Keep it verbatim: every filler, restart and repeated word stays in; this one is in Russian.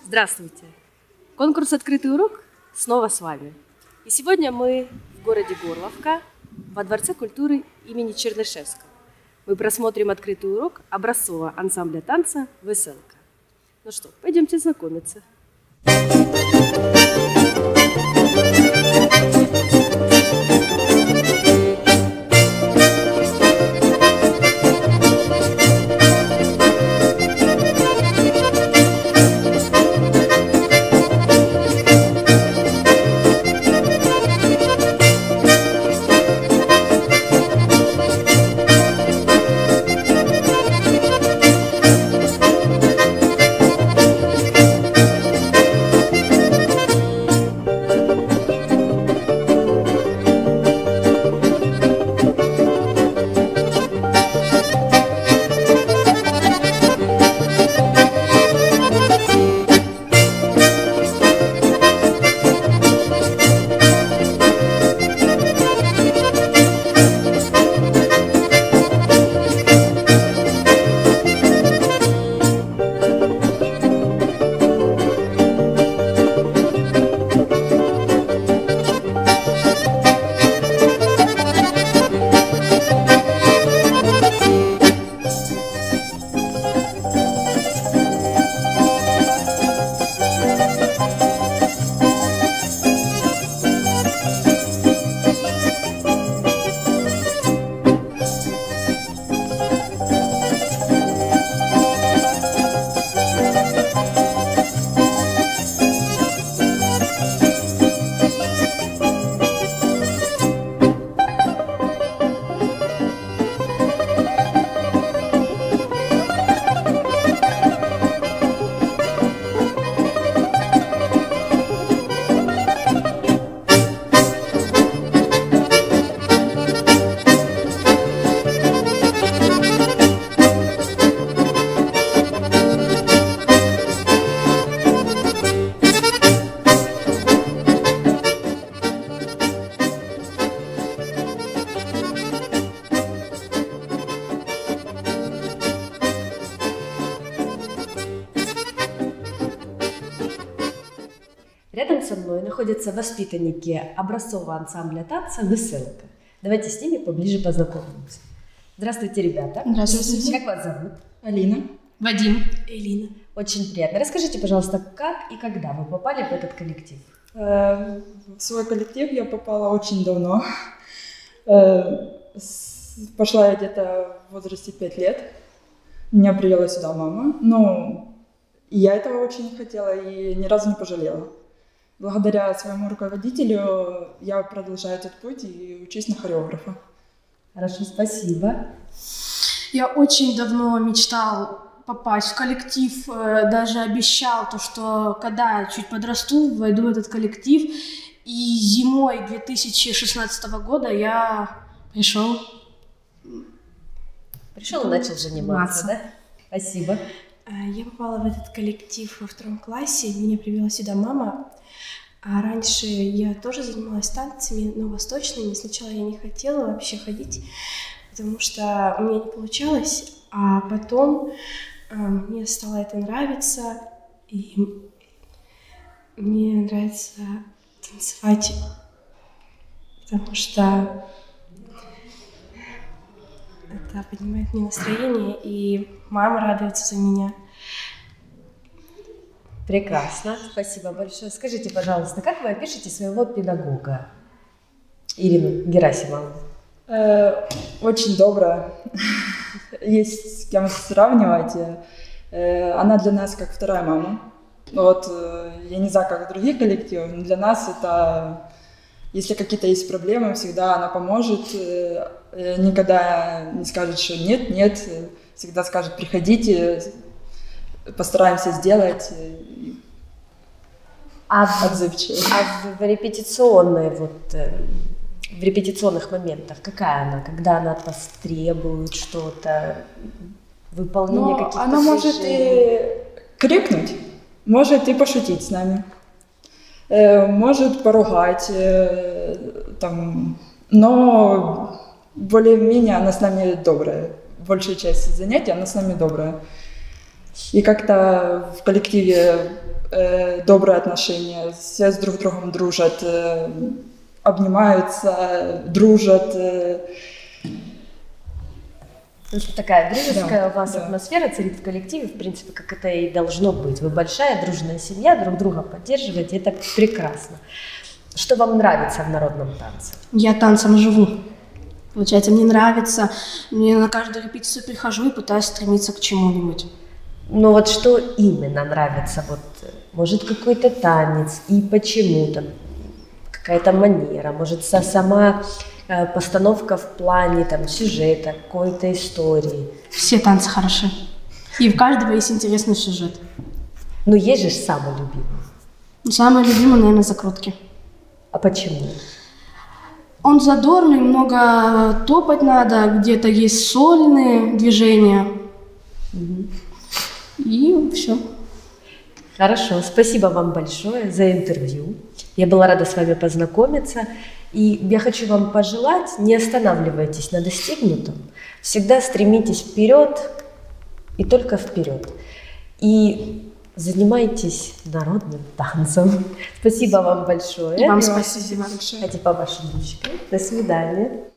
Здравствуйте! Конкурс «Открытый урок» снова с вами. И сегодня мы в городе Горловка, во Дворце культуры имени Чернышевского. Мы просмотрим открытый урок образцового ансамбля танца «Веселка». Ну что, пойдемте знакомиться. Рядом со мной находятся воспитанники образцового ансамбля танца «Веселка». Давайте с ними поближе познакомимся. Здравствуйте, ребята. Здравствуйте. Как вас зовут? Алина. Вадим. Элина. Очень приятно. Расскажите, пожалуйста, как и когда вы попали в этот коллектив? В свой коллектив я попала очень давно. Пошла я где-то в возрасте пяти лет. Меня привела сюда мама. Ну, я этого очень хотела и ни разу не пожалела. Благодаря своему руководителю я продолжаю этот путь и учусь на хореографа. Хорошо, спасибо. Я очень давно мечтал попасть в коллектив, даже обещал то, что когда я чуть подрасту, войду в этот коллектив. И зимой две тысячи шестнадцатого года я пришел. Пришел и начал заниматься, да? Спасибо. Я попала в этот коллектив во втором классе, меня привела сюда мама. А раньше я тоже занималась танцами, но восточными. Сначала я не хотела вообще ходить, потому что у меня не получалось. А потом э, мне стало это нравиться, и мне нравится танцевать, потому что это поднимает мне настроение, и мама радуется за меня. Прекрасно, спасибо большое. Скажите, пожалуйста, как вы опишете своего педагога, Ирину Герасимову? Э, очень добрая, есть с кем сравнивать. Э, она для нас как вторая мама. Вот, э, я не знаю, как в других коллективах, но для нас это, если какие-то есть проблемы, всегда она поможет, э, никогда не скажет, что нет, нет, всегда скажет, приходите, постараемся сделать. А отзывчивая. А в, в репетиционной вот в репетиционных моментах какая она, когда она от вас требует что-то, выполнение Но каких-то она движений? может и крикнуть, может и пошутить с нами, может поругать, там, но более-менее она с нами добрая. Большая часть занятий она с нами добрая. И как-то в коллективе э, добрые отношения, все с друг другом дружат, э, обнимаются, дружат. Э. Такая дружеская Да, у вас да. атмосфера царит в коллективе, в принципе, как это и должно быть. Вы большая дружная семья, друг друга поддерживаете, это прекрасно. Что вам нравится в народном танце? Я танцем живу. Получается, мне нравится, мне на каждую репетицию прихожу и пытаюсь стремиться к чему-нибудь. Ну вот что именно нравится? Вот, может, какой-то танец и почему там? Какая-то манера, может, со- сама э, постановка в плане там, сюжета, какой-то истории. Все танцы хороши. И у каждого есть интересный сюжет. Ну есть же ж самый любимый. Но самое любимое, наверное, закрутки. А почему? Он задорный, много топать надо, где-то есть сольные движения. И все. Хорошо, спасибо вам большое за интервью. Я была рада с вами познакомиться. И я хочу вам пожелать, не останавливайтесь на достигнутом, всегда стремитесь вперед и только вперед. И занимайтесь народным танцем. Спасибо вам большое. И вам спасибо большое. Хотите по вашим ручкам. До свидания.